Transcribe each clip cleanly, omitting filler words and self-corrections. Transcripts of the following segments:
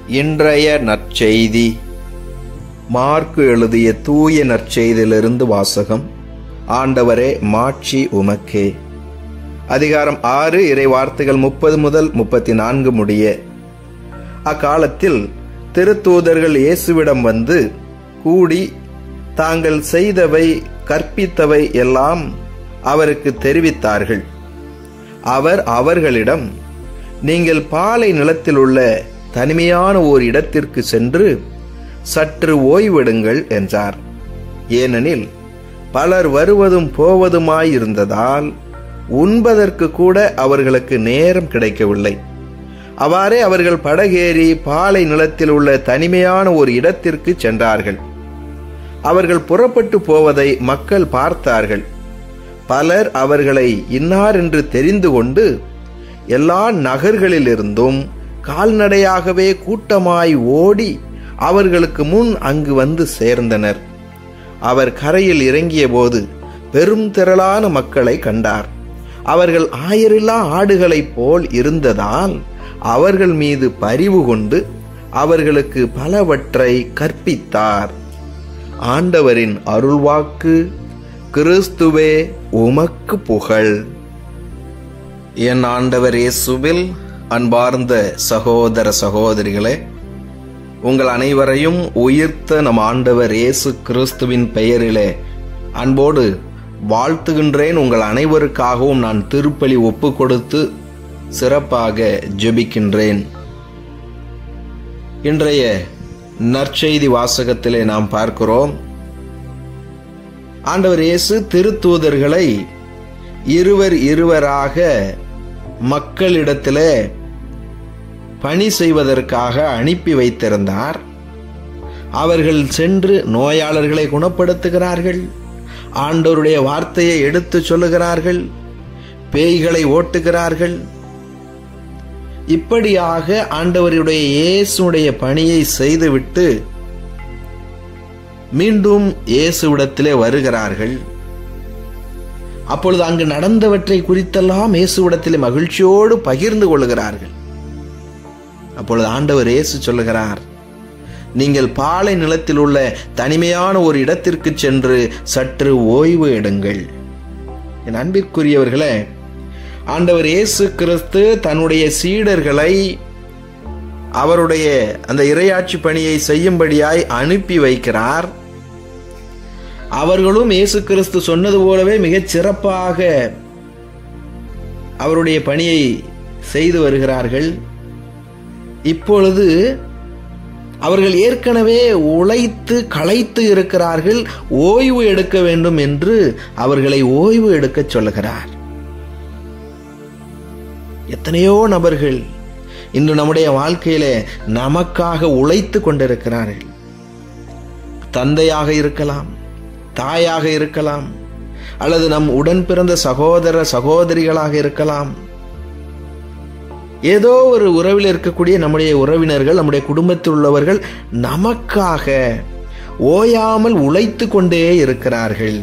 இன்றைய நற்செய்தி மார்க்கு எழுதிய தூய நற்செய்தியிலிருந்து வாசகம். ஆண்டவரே, மாட்சி உமக்கே. அதிகாரம் 6, இறை வார்த்தைகள் 30 முதல் 34 முடிய. அக்காலத்தில் திருத்தூதர்கள் இயேசுவிடம் வந்து கூடி தாங்கள் செய்தவை கற்பித்தவை எல்லாம் அவருக்கு தெரிவித்தார்கள். அவர் அவர்களிடம், நீங்கள் பாலை நிலத்தில் உள்ள தனிமையான ஓர் இடத்திற்கு சென்று சற்று ஓய்வெடுங்கள் என்றார். ஏனெனில் பலர் வருவதும் போவதுமாயிருந்ததால் உண்பதற்கு கூட அவர்களுக்கு நேரம் கிடைக்கவில்லை. அவ்வாறே அவர்கள் படகேறி பாலை நிலத்தில் உள்ள தனிமையான ஒரு இடத்திற்கு சென்றார்கள். அவர்கள் புறப்பட்டு போவதை மக்கள் பார்த்தார்கள். பலர் அவர்களை இன்னார் என்று தெரிந்து கொண்டு எல்லா நகர்களிலிருந்தும் கால்நடையாகவே கூட்டமாய் ஓடி அவர்களுக்கு முன் அங்கு வந்து சேர்ந்தனர். அவர் கரையில் இறங்கிய போது பெரும் திரளான மக்களை கண்டார். அவர்கள் ஆயரில்லா ஆடுகளைப் போல் இருந்ததால் அவர்கள் மீது பரிவு கொண்டு அவர்களுக்கு பலவற்றை கற்பித்தார். ஆண்டவரின் அருள்வாக்கு. கிறிஸ்துவே, உமக்கு புகழ். என் ஆண்டவர் இயேசுவில் அன்பார்ந்த சகோதர சகோதரிகளே, உங்கள் அனைவரையும் உயிர்த்த நம் ஆண்டவர் இயேசு கிறிஸ்துவின் பெயரிலே அன்போடு வாழ்த்துகின்றேன். உங்கள் அனைவருக்காகவும் நான் திருப்பலி ஒப்பு கொடுத்து சிறப்பாக ஜெபிக்கின்றேன். இன்றைய நற்செய்தி வாசகத்திலே நாம் பார்க்கிறோம், ஆண்டவர் இயேசு திருத்தூதர்களை இருவராக மக்களிடத்திலே பணி செய்வதற்காக அனுப்பி வைத்திருந்தார். அவர்கள் சென்று நோயாளர்களை குணப்படுத்துகிறார்கள், ஆண்டவருடைய வார்த்தையை எடுத்து சொல்லுகிறார்கள், பேய்களை ஓட்டுகிறார்கள். இப்படியாக ஆண்டவருடைய இயேசுடைய பணியை செய்துவிட்டு மீண்டும் இயேசுவிடத்திலே வருகிறார்கள். அப்பொழுது அங்கு நடந்தவற்றை குறித்தெல்லாம் இயேசுவிடத்திலே மகிழ்ச்சியோடு பகிர்ந்து கொள்கிறார்கள். அப்பொழுது ஆண்டவர் இயேசு சொல்லுகிறார், நீங்கள் பாலை நிலத்தில் உள்ள தனிமையான ஒரு இடத்திற்கு சென்று சற்று ஓய்வு எடுங்கள். என் அன்பிற்குரியவர்களே, ஆண்டவர் இயேசு கிறிஸ்து தன்னுடைய சீடர்களை அவருடைய அந்த இறையாட்சி பணியை செய்யும்படியாய் அனுப்பி வைக்கிறார். அவர்களும் இயேசு கிறிஸ்து சொன்னது போலவே மிகச் சிறப்பாக அவருடைய பணியை செய்து வருகிறார்கள். இப்பொழுது அவர்கள் ஏற்கனவே உழைத்து களைத்து இருக்கிறார்கள். ஓய்வு எடுக்க வேண்டும் என்று அவர்களை ஓய்வு எடுக்க சொல்லுகிறார். எத்தனையோ நபர்கள் இன்று நம்முடைய வாழ்க்கையிலே நமக்காக உழைத்து கொண்டிருக்கிறார்கள். தந்தையாக இருக்கலாம், தாயாக இருக்கலாம், அல்லது நம் உடன் பிறந்த சகோதர சகோதரிகளாக இருக்கலாம். ஏதோ ஒரு உறவில் இருக்கக்கூடிய நம்முடைய உறவினர்கள், நம்முடைய குடும்பத்தில் உள்ளவர்கள் நமக்காக ஓயாமல் உழைத்து கொண்டே இருக்கிறார்கள்.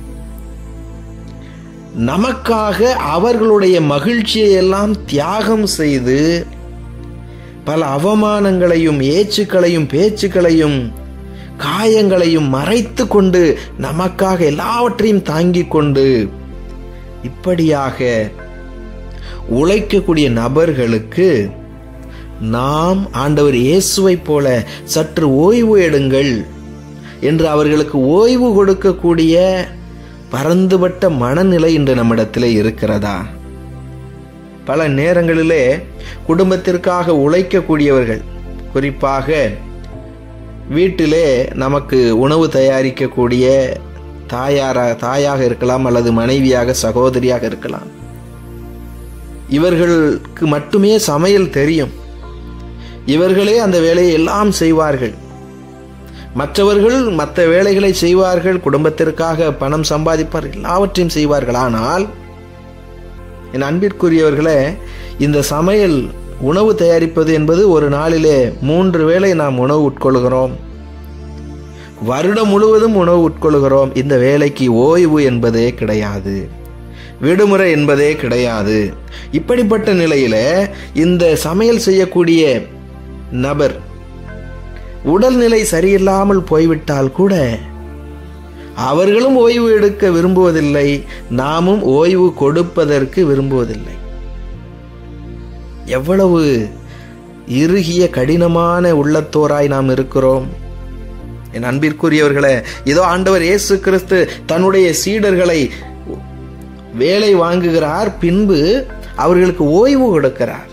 நமக்காக அவர்களுடைய மகிழ்ச்சியை எல்லாம் தியாகம் செய்து பல அவமானங்களையும் ஏச்சுக்களையும் பேச்சுக்களையும் காயங்களையும் மறைத்து கொண்டு நமக்காக எல்லாவற்றையும் தாங்கிக் கொண்டு இப்படியாக உழைக்கக்கூடிய நபர்களுக்கு நாம் ஆண்டவர் இயேசுவை போல சற்று ஓய்வு எடுங்கள் என்று அவர்களுக்கு ஓய்வு கொடுக்கக்கூடிய பரந்துபட்ட மனநிலை இன்று நம்மிடத்திலே இருக்கிறதா? பல நேரங்களிலே குடும்பத்திற்காக உழைக்கக்கூடியவர்கள், குறிப்பாக வீட்டிலே நமக்கு உணவு தயாரிக்கக்கூடிய தாயாக இருக்கலாம், அல்லது மனைவியாக சகோதரியாக இருக்கலாம். இவர்களுக்கு மட்டுமே சமையல் தெரியும். இவர்களே அந்த வேலையை எல்லாம் செய்வார்கள். மற்றவர்கள் மற்ற வேலைகளை செய்வார்கள், குடும்பத்திற்காக பணம் சம்பாதிப்பார்கள், எல்லாவற்றையும் செய்வார்கள். ஆனால் என் அன்பிற்குரியவர்களே, இந்த சமையல் உணவு தயாரிப்பது என்பது ஒரு நாளிலே 3 வேளை நாம் உணவு உட்கொள்கிறோம். வருடம் முழுவதும் உணவு உட்கொள்கிறோம். இந்த வேலைக்கு ஓய்வு என்பதே கிடையாது, விடுமுறை என்பதே கிடையாது. இப்படிப்பட்ட நிலையில இந்த சமையல் செய்யக்கூடிய நபர் உடல்நிலை சரியில்லாமல் போய்விட்டால் கூட அவர்களும் ஓய்வு எடுக்க விரும்புவதில்லை, நாமும் ஓய்வு கொடுப்பதற்கு விரும்புவதில்லை. எவ்வளவு இறுகிய கடினமான உள்ளத்தோராய் நாம் இருக்கிறோம். என் அன்பிற்குரியவர்களே, இதோ ஆண்டவர் இயேசு கிறிஸ்து தன்னுடைய சீடர்களை வேலை வாங்குகிறார், பின்பு அவர்களுக்கு ஓய்வு கொடுக்கிறார்.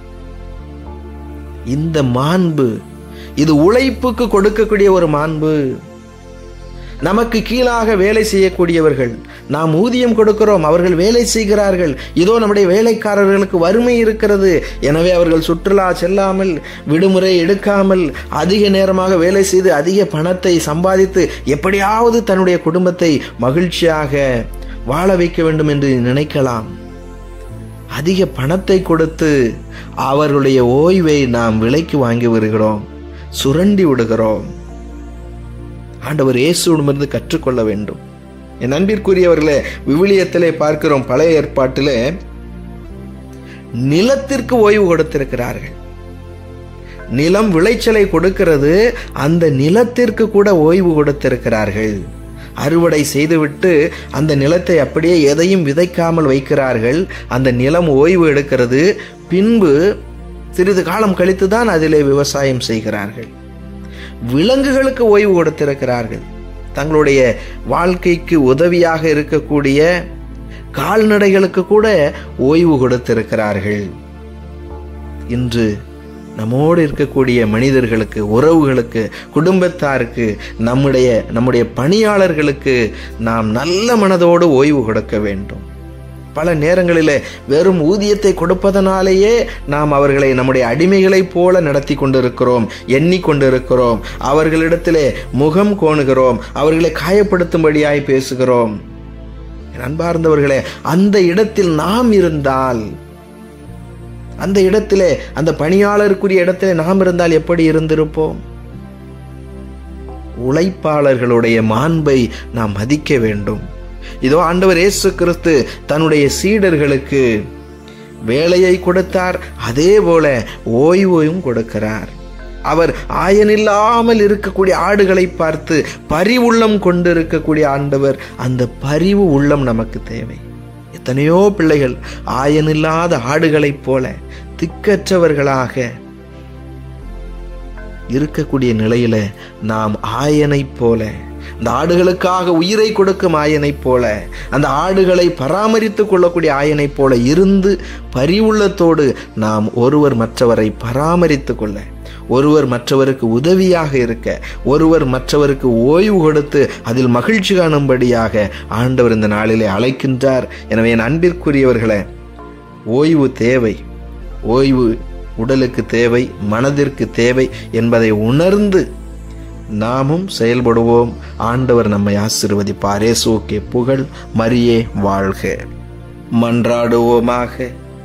இந்த மாண்பு, இது உழைப்புக்கு கொடுக்கக்கூடிய ஒரு மாண்பு. நமக்கு கீழாக வேலை செய்யக்கூடியவர்கள், நாம் ஊதியம் கொடுக்கிறோம், அவர்கள் வேலை செய்கிறார்கள். இதோ நம்முடைய வேலைக்காரர்களுக்கு வறுமை இருக்கிறது, எனவே அவர்கள் சுற்றுலா செல்லாமல், விடுமுறை எடுக்காமல், அதிக நேரமாக வேலை செய்து அதிக பணத்தை சம்பாதித்து எப்படியாவது தன்னுடைய குடும்பத்தை மகிழ்ச்சியாக வாழ வைக்க வேண்டும் என்று நினைக்கலாம். அதிக பணத்தை கொடுத்து அவர்களுடைய ஓய்வை நாம் விலைக்கு வாங்கி வருகிறோம், சுரண்டி விடுகிறோம். ஆண்டவர் இயேசுவிடமிருந்து கற்றுக்கொள்ள வேண்டும். என் அன்பிற்குரியவர்களே, விவிலியத்திலே பார்க்கிறோம், பழைய ஏற்பாட்டிலே நிலத்திற்கு ஓய்வு கொடுத்திருக்கிறார்கள். நிலம் விளைச்சலை கொடுக்கிறது, அந்த நிலத்திற்கு கூட ஓய்வு கொடுத்திருக்கிறார்கள். அறுவடை செய்துவிட்டு அந்த நிலத்தை அப்படியே எதையும் விதைக்காமல் வைக்கிறார்கள். அந்த நிலம் ஓய்வு எடுக்கிறது, பின்பு சிறிது காலம் கழித்துதான் அதிலே விவசாயம் செய்கிறார்கள். விலங்குகளுக்கு ஓய்வு கொடுத்திருக்கிறார்கள். தங்களுடைய வாழ்க்கைக்கு உதவியாக இருக்கக்கூடிய கால்நடைகளுக்கு கூட ஓய்வு கொடுத்திருக்கிறார்கள். இன்று நம்மோடு இருக்கக்கூடிய மனிதர்களுக்கு, உறவுகளுக்கு, குடும்பத்தாருக்கு, நம்முடைய பணியாளர்களுக்கு நாம் நல்ல மனதோடு ஓய்வு கொடுக்க வேண்டும். பல நேரங்களிலே வெறும் ஊதியத்தை கொடுப்பதனாலேயே நாம் அவர்களை நம்முடைய அடிமைகளைப் போல நடத்தி கொண்டிருக்கிறோம், எண்ணிக்கொண்டிருக்கிறோம். அவர்களிடத்திலே முகம் கோணுகிறோம், அவர்களை காயப்படுத்தும்படியாய் பேசுகிறோம். அன்பார்ந்தவர்களே, அந்த இடத்தில் நாம் இருந்தால், அந்த இடத்திலே, அந்த பணியாளருக்குரிய இடத்திலே நாம் இருந்தால் எப்படி இருந்திருப்போம்? உழைப்பாளர்களுடைய மாண்பை நாம் மதிக்க வேண்டும். இதோ ஆண்டவர் இயேசு கிறிஸ்து தன்னுடைய சீடர்களுக்கு வேலையை கொடுத்தார், அதே போல ஓய்வையும் கொடுக்கிறார். அவர் ஆயனில்லாமல் இருக்கக்கூடிய ஆடுகளை பார்த்து பரிவுள்ளம் கொண்டிருக்கக்கூடிய ஆண்டவர். அந்த பரிவு உள்ளம் நமக்கு தேவை. எத்தனையோ பிள்ளைகள் ஆயனில்லாத ஆடுகளைப் போல திக்கற்றவர்களாக இருக்கக்கூடிய நிலையில நாம் ஆயனைப் போல, அந்த ஆடுகளுக்காக உயிரை கொடுக்கும் ஆயனைப் போல, அந்த ஆடுகளை பராமரித்துக் கொள்ளக்கூடிய ஆயனைப் போல இருந்து பரிவுள்ளத்தோடு நாம் ஒருவர் மற்றவரை பராமரித்துக் கொள்ள, ஒருவர் மற்றவருக்கு உதவியாக இருக்க, ஒருவர் மற்றவருக்கு ஓய்வு கொடுத்து அதில் மகிழ்ச்சி காணும்படியாக ஆண்டவர் இந்த நாளிலே அழைக்கின்றார். எனவே என் அன்பிற்குரியவர்களே, ஓய்வு தேவை. ஓய்வு உடலுக்கு தேவை, மனதிற்கு தேவை என்பதை உணர்ந்து நாமும் செயல்படுவோம். ஆண்டவர் நம்மை ஆசீர்வதிப்பார். இயேசுவுக்கே புகழ், மரியே வாழ்க. மன்றாடுவோமாக.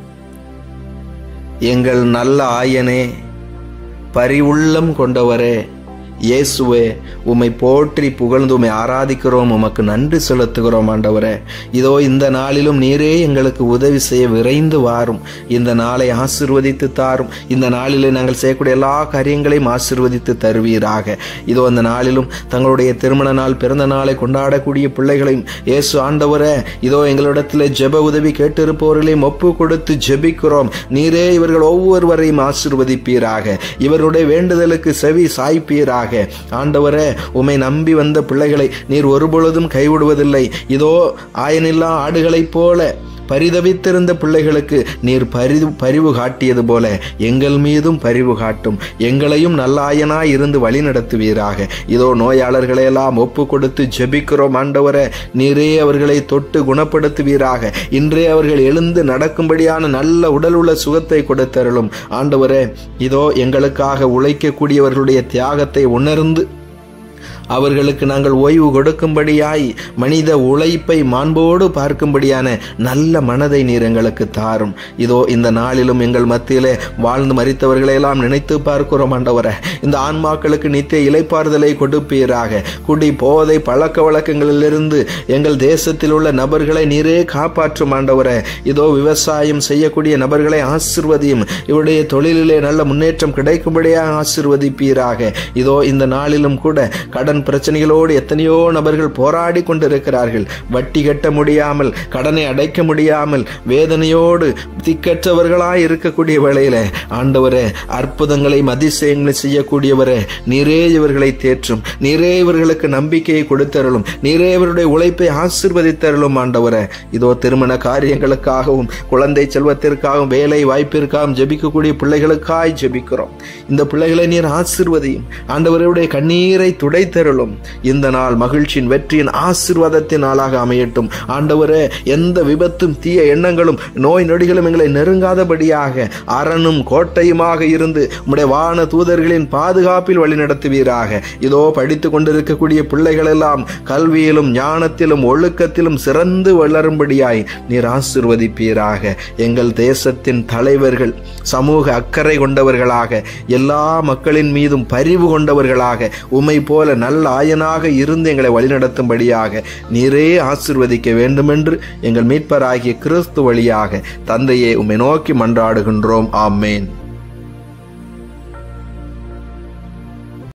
எங்கள் நல்ல ஆயனே, பரிவுள்ளம் கொண்டவரே, இயேசுவே, உம்மை போற்றி புகழ்ந்து உம்மை ஆராதிக்கிறோம், உமக்கு நன்றி செலுத்துகிறோம். ஆண்டவரே, இதோ இந்த நாளிலும் நீரே எங்களுக்கு உதவி செய்ய விரைந்து வாரும். இந்த நாளை ஆசீர்வதித்து தாரும். இந்த நாளிலே நாங்கள் செய்யக்கூடிய எல்லா காரியங்களையும் ஆசீர்வதித்து தருவீராக. இதோ இந்த நாளிலும் தங்களுடைய திருமண நாள், பிறந்த நாளை கொண்டாடக்கூடிய பிள்ளைகளையும் இயேசு ஆண்டவரே, இதோ எங்களிடத்தில் ஜெப உதவி கேட்டிருப்பவர்களையும் ஒப்பு கொடுத்து ஜெபிக்கிறோம். நீரே இவர்கள் ஒவ்வொருவரையும் ஆசீர்வதிப்பீராக. இவருடைய வேண்டுதலுக்கு செவி சாய்ப்பீராக. ஆண்டவரே, உம்மை நம்பி வந்த பிள்ளைகளை நீர் ஒருபொழுதும் கைவிடுவதில்லை. இதோ ஆயனில்லா ஆடுகளைப் போல பரிதவித்திருந்த பிள்ளைகளுக்கு நீர் பரிவு காட்டியது போல எங்கள் மீதும் பரிவு காட்டும். எங்களையும் நல்ல ஆயனாய் இருந்து வழி நடத்துவீராக. இதோ நோயாளர்களையெல்லாம் ஒப்பு கொடுத்து ஜெபிக்கிறோம். ஆண்டவரே, நீரே அவர்களை தொட்டு குணப்படுத்துவீராக. இன்றே அவர்கள் எழுந்து நடக்கும்படியான நல்ல உடல் உள்ள சுகத்தை கொடுத்தருளும். ஆண்டவரே, இதோ எங்களுக்காக உழைக்கக்கூடியவர்களுடைய தியாகத்தை உணர்ந்து அவர்களுக்கு நாங்கள் ஓய்வு கொடுக்கும்படியாய் மனித உழைப்பை மாண்போடு பார்க்கும்படியான நல்ல மனதை நீர் எங்களுக்கு தாரும். இதோ இந்த நாளிலும் எங்கள் மத்தியிலே வாழ்ந்து மரித்தவர்களை எல்லாம் நினைத்து பார்க்கிறோம் ஆண்டவரே. இந்த ஆன்மாக்களுக்கு நித்திய இளைப்பாறுதலை கொடுப்பீராக. குடி போதை பழக்க வழக்கங்களிலிருந்து எங்கள் தேசத்தில் உள்ள நபர்களை நீரே காப்பாற்றும் ஆண்டவரே. இதோ விவசாயம் செய்யக்கூடிய நபர்களை ஆசீர்வதியும். இவருடைய தொழிலிலே நல்ல முன்னேற்றம் கிடைக்கும்படியாக ஆசீர்வதிப்பீராக. இதோ இந்த நாளிலும் கூட கடன் பிரச்சனைகளோடு எத்தனையோ நபர்கள் போராடி கொண்டிருக்கிறார்கள். வட்டி கட்ட முடியாமல், கடனை அடைக்க முடியாமல், வேதனையோடு திக்கற்றவர்களாய் இருக்கக்கூடிய வேளையில ஆண்டவரே, அற்புதங்களை அதிசயங்களை செய்யக்கூடியவரே, நீரே இவர்களை தேற்றும். நீரே இவர்களுக்கு நம்பிக்கையை கொடுத்தருளும். நீரே இவருடைய உழைப்பை ஆசீர்வதித்தருளும் ஆண்டவரே. இதோ திருமண காரியங்களுக்காகவும் குழந்தை செல்வத்திற்காகவும் வேலை வாய்ப்பிற்காகவும் ஜெபிக்கக்கூடிய பிள்ளைகளுக்காய் ஜெபிக்கிறோம். இந்த பிள்ளைகளை நீர் ஆசீர்வதியும். ஆண்டவருடைய கண்ணீரை துடைத்தருளும். இந்த நாள் மகிழ்ச்சியின், வெற்றியின், ஆசீர்வாதத்தின் நாளாக அமையட்டும். ஆண்டவரே, எந்த விபத்தும் தீய எண்ணங்களும் நோய் நொடிகளும் எங்களை நெருங்காதபடியாக அரணும் கோட்டையுமாக இருந்து உம்முடைய வான தூதர்களின் பாதுகாப்பில் வழிநடத்துவீராக. இதோ படித்துக் கொண்டிருக்கக்கூடிய பிள்ளைகள் எல்லாம் கல்வியிலும் ஞானத்திலும் ஒழுக்கத்திலும் சிறந்து வளரும்படியாய் நீர் ஆசீர்வதிப்பீராக. எங்கள் தேசத்தின் தலைவர்கள் சமூக அக்கறை கொண்டவர்களாக, எல்லா மக்களின் மீதும் பரிவு கொண்டவர்களாக, உம்மை போல நல்ல ஆயனாக இருந்து எங்களை வழிநடத்தும்படியாக நீரே ஆசீர்வதிக்க வேண்டுமென்று எங்கள் மீட்பராகிய கிறிஸ்து வழியாக தந்தையே உம்மை நோக்கி மன்றாடுகின்றோம். ஆமேன்.